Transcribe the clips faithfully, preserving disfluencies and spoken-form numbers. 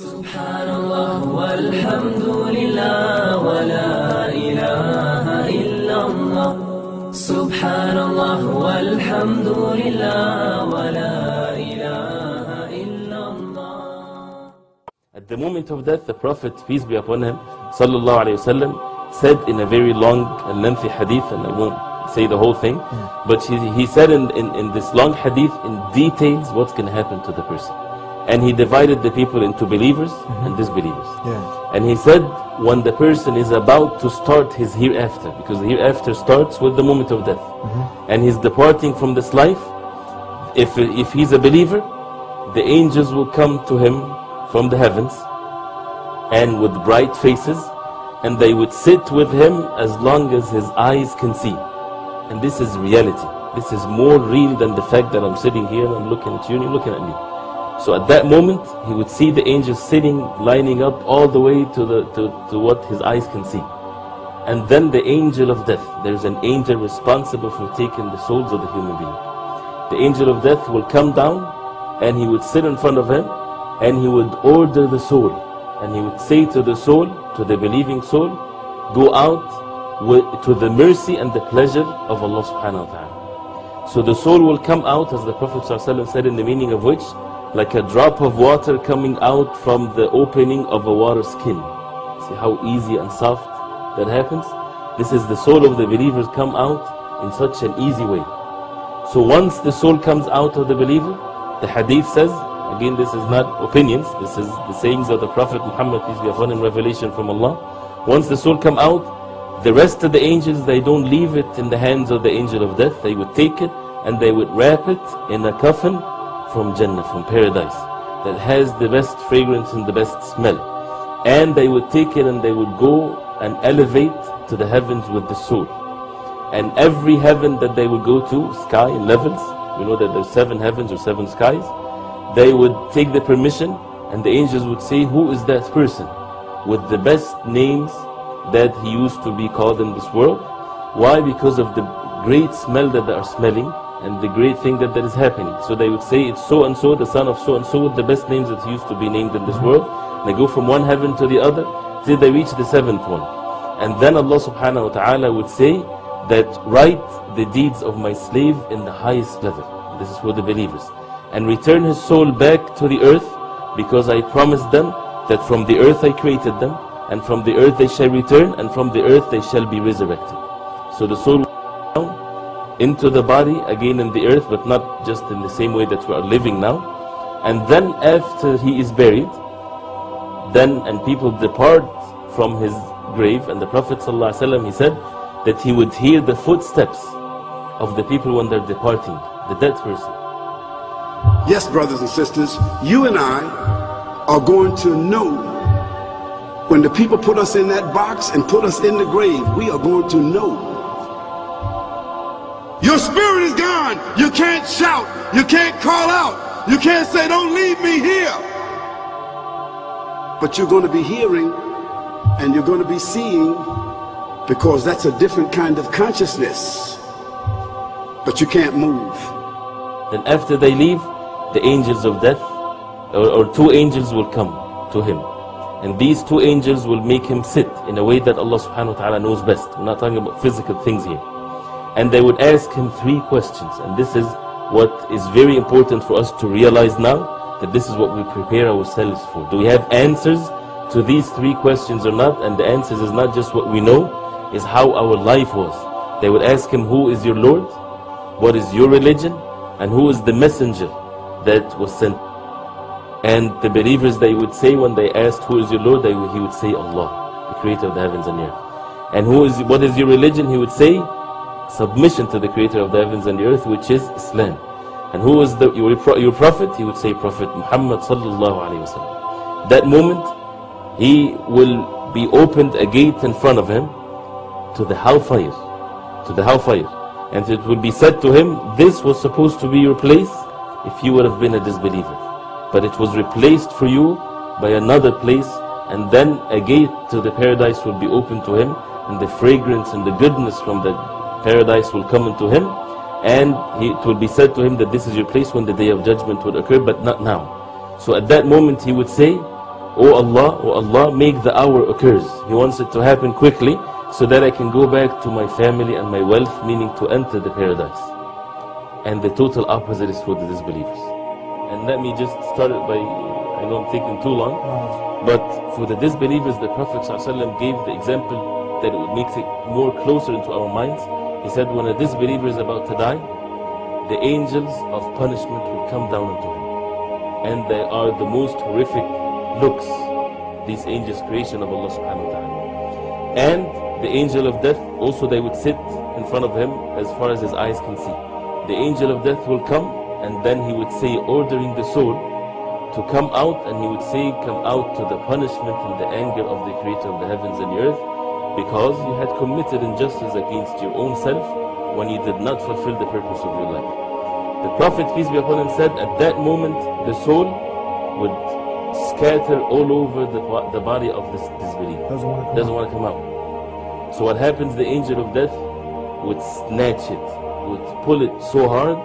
Subhanallah walhamdulillah wa la ilaha illallah. Subhanallah walhamdulillah wa la ilaha illallah. At the moment of death, the Prophet, peace be upon him, sallallahu alayhi wasallam, said in a very long and lengthy hadith, and I won't say the whole thing, mm. but he, he said in, in, in this long hadith in details what's going to happen to the person. And he divided the people into believers mm-hmm. and disbelievers. Yeah. And he said when the person is about to start his hereafter, because the hereafter starts with the moment of death, mm-hmm. and he's departing from this life, if, if he's a believer, the angels will come to him from the heavens and with bright faces, and they would sit with him as long as his eyes can see. And this is reality. This is more real than the fact that I'm sitting here and I'm looking at you and you're looking at me. So at that moment, he would see the angels sitting, lining up all the way to, the, to, to what his eyes can see. And then the angel of death, there's an angel responsible for taking the souls of the human being. The angel of death will come down and he would sit in front of him and he would order the soul. And he would say to the soul, to the believing soul, go out with, to the mercy and the pleasure of Allah subhanahu wa ta'ala. So the soul will come out, as the Prophet ﷺ said, in the meaning of which, like a drop of water coming out from the opening of a water skin. See how easy and soft that happens? This is the soul of the believers come out in such an easy way. So once the soul comes out of the believer, the hadith says, again this is not opinions, this is the sayings of the Prophet Muhammad, peace be upon him, revelation from Allah. Once the soul come out, the rest of the angels, they don't leave it in the hands of the angel of death. They would take it and they would wrap it in a coffin from Jannah, from paradise, that has the best fragrance and the best smell. And they would take it and they would go and elevate to the heavens with the soul. And every heaven that they would go to, sky in levels, we know that there's seven heavens or seven skies, they would take the permission and the angels would say, who is that person with the best names that he used to be called in this world? Why? Because of the great smell that they are smelling and the great thing that, that is happening. So they would say, it's so and so, the son of so and so, with the best names that he used to be named in this world. And they go from one heaven to the other till they reach the seventh one. And then Allah subhanahu wa ta'ala would say that write the deeds of my slave in the highest level. This is for the believers. And return his soul back to the earth, because I promised them that from the earth I created them, and from the earth they shall return, and from the earth they shall be resurrected. So the soul will down into the body again in the earth, but not just in the same way that we are living now. And then after he is buried, then and people depart from his grave, and the Prophet ﷺ, he said that he would hear the footsteps of the people when they're departing, the dead person. Yes, brothers and sisters, you and I are going to know when the people put us in that box and put us in the grave. We are going to know. Your spirit is gone. You can't shout. You can't call out. You can't say, don't leave me here. But you're going to be hearing and you're going to be seeing, because that's a different kind of consciousness. But you can't move. Then after they leave, the angels of death, or, or two angels will come to him. And these two angels will make him sit in a way that Allah subhanahu wa ta'ala knows best. We're not talking about physical things here. And they would ask him three questions. And this is what is very important for us to realize now, that this is what we prepare ourselves for. Do we have answers to these three questions or not? And the answers is not just what we know, is how our life was. They would ask him, who is your Lord? What is your religion? And who is the messenger that was sent? And the believers, they would say, when they asked, who is your Lord? They would, he would say, Allah, the creator of the heavens and the earth. And who is, what is your religion? He would say, submission to the creator of the heavens and the earth, which is Islam. And who is the, your, your prophet? He would say, Prophet Muhammad sallallahu alayhi wa sallam. That moment, he will be opened a gate in front of him to the hellfire, to the hellfire. And it will be said to him, this was supposed to be your place if you would have been a disbeliever. But it was replaced for you by another place, and then a gate to the paradise will be opened to him, and the fragrance and the goodness from the paradise will come into him, and he, it will be said to him that this is your place when the day of judgment would occur, but not now. So at that moment he would say, Oh Allah, oh Allah, make the hour occurs. He wants it to happen quickly so that I can go back to my family and my wealth, meaning to enter the paradise. And the total opposite is for the disbelievers. And let me just start it by, I know I'm taking too long, but for the disbelievers, the Prophet ﷺ gave the example that it would make it more closer into our minds. He said, when a disbeliever is about to die, the angels of punishment will come down into him. And they are the most horrific looks, these angels, creation of Allah subhanahu wa ta'ala. And the angel of death, also they would sit in front of him as far as his eyes can see. The angel of death will come, and then he would say, ordering the soul to come out, and he would say, come out to the punishment and the anger of the creator of the heavens and the earth, because you had committed injustice against your own self when you did not fulfill the purpose of your life. The Prophet, peace be upon him, said at that moment the soul would scatter all over the, the body of this disbeliever. Doesn't want to come, Doesn't want to come out. So what happens, the angel of death would snatch it, would pull it so hard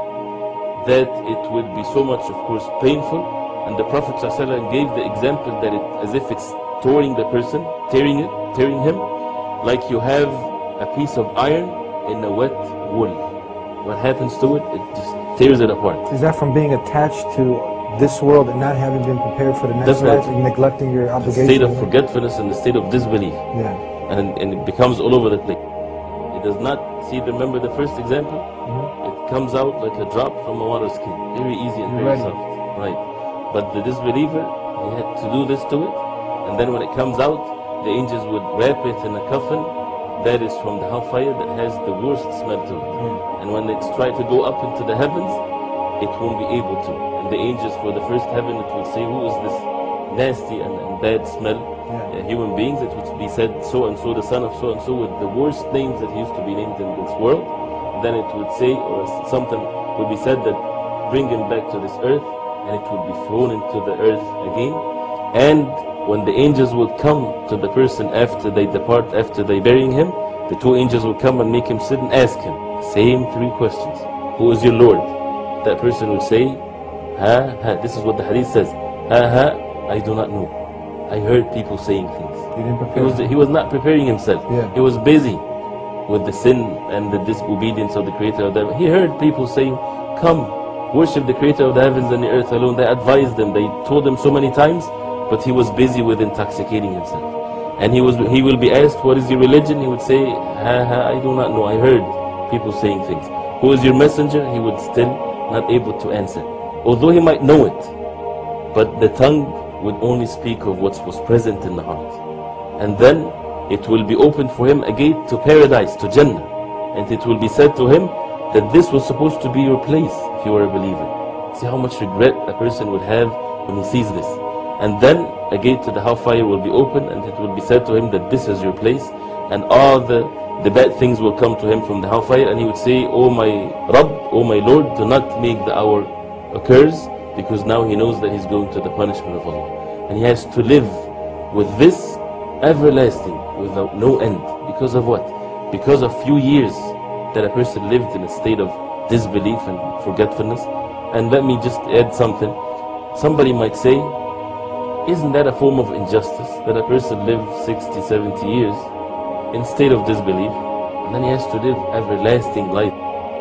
that it would be so much, of course, painful. And the Prophet ﷺ gave the example that it, as if it's tearing the person, tearing it, tearing him, like you have a piece of iron in a wet wool. What happens to it? It just tears it apart. Is that from being attached to this world and not having been prepared for the next Definitely. life and neglecting your The obligation? state of forgetfulness and the state of disbelief. Yeah. And, and it becomes all over the place. It does not, see, remember the first example? Mm-hmm. It comes out like a drop from a water skin. Very easy and You're very ready. soft. Right. But the disbeliever, he had to do this to it. And then when it comes out, the angels would wrap it in a coffin that is from the hellfire that has the worst smell to it. Mm. And when it's tried to go up into the heavens, it won't be able to. And the angels for the first heaven, it would say, who is this nasty and, and bad smell? Yeah. Uh, human beings. It would be said, so and so, the son of so and so, with the worst names that used to be named in this world. Then it would say, or something would be said that bring him back to this earth, and it would be thrown into the earth again. And when the angels would come to the person after they depart, after they burying him, the two angels would come and make him sit and ask him same three questions. Who is your Lord? That person would say, ha ha. This is what the hadith says. Ha ha. I do not know. I heard people saying things. You didn't He prepare. was he was not preparing himself. Yeah. He was busy with the sin and the disobedience of the Creator of the heavens. He heard people saying, come, worship the Creator of the heavens and the earth alone. They advised him, they told him so many times, but he was busy with intoxicating himself. And he was he will be asked, what is your religion? He would say, ha ha, I do not know. I heard people saying things. Who is your messenger? He would still not able to answer. Although he might know it, but the tongue would only speak of what was present in the heart. And then it will be opened for him a gate to paradise, to Jannah. And it will be said to him that this was supposed to be your place if you were a believer. See how much regret a person would have when he sees this. And then a gate to the hellfire will be opened, and it will be said to him that this is your place, and all the, the bad things will come to him from the hellfire, and he would say, oh my Rabb, oh my Lord, do not make the hour occurs, because now he knows that he's going to the punishment of Allah. And he has to live with this everlasting, without no end. Because of what? Because of few years that a person lived in a state of disbelief and forgetfulness. And let me just add something. Somebody might say, isn't that a form of injustice, that a person lived sixty, seventy years in state of disbelief, and then he has to live everlasting life?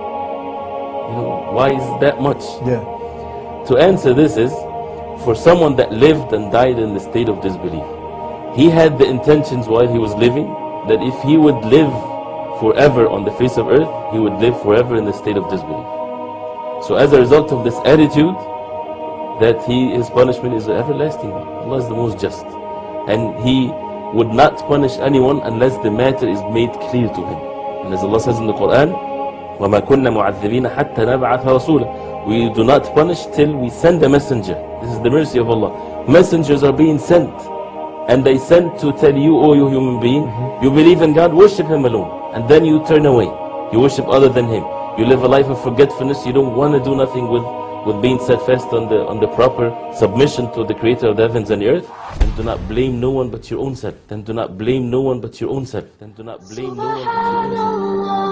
You know, why is that much? Yeah. To answer this is, for someone that lived and died in the state of disbelief, he had the intentions while he was living that if he would live forever on the face of earth, he would live forever in the state of disbelief. So as a result of this attitude, that he, his punishment is everlasting. Allah is the most just. And he would not punish anyone unless the matter is made clear to him. And as Allah says in the Quran, وَمَا كُنَّ مُعَذِّبِينَ حَتَّى نَبْعَثَ رَسُولًا. We do not punish till we send a messenger. This is the mercy of Allah. Messengers are being sent, and they sent to tell you, oh you human being, mm-hmm. you believe in God, worship Him alone. And then you turn away. You worship other than Him. You live a life of forgetfulness. You don't want to do nothing with, with being steadfast on the, on the proper submission to the Creator of the heavens and the earth. Then do not blame no one but your own self. Then do not blame no one but your own self. Then do not blame no one but your own self.